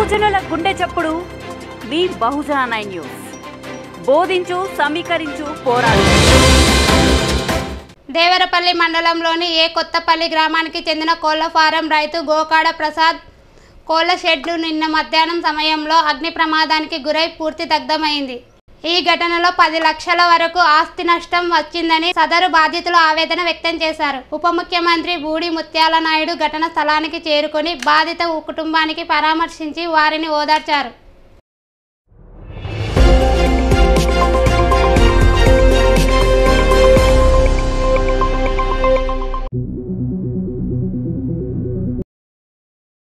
బహుజనుల గుండె చప్పుడు మీ బహుజన న్యూస్. బోధించు, సమీకరించు, పోరాడు. దేవరపల్లి మండలంలోని కొత్తపల్లి గ్రామానికి చెందిన కోళ్ల ఫారం రైతు గోకాడ ప్రసాద్ కోళ్ల షెడ్లు నిన్న మధ్యాహ్నం సమయంలో అగ్ని ప్రమాదానికి గురై పూర్తి దగ్ధమైంది. ఈ ఘటనలో 10 లక్షల వరకు ఆస్తి నష్టం వచ్చిందని సదరు బాధితులు ఆవేదన వ్యక్తం చేశారు. ఉప ముఖ్యమంత్రి బూడి ముత్యాల నాయుడు ఘటన స్థలానికి చేరుకొని బాధిత కుటుంబానికి పరామర్శించి వారిని ఓదార్చారు.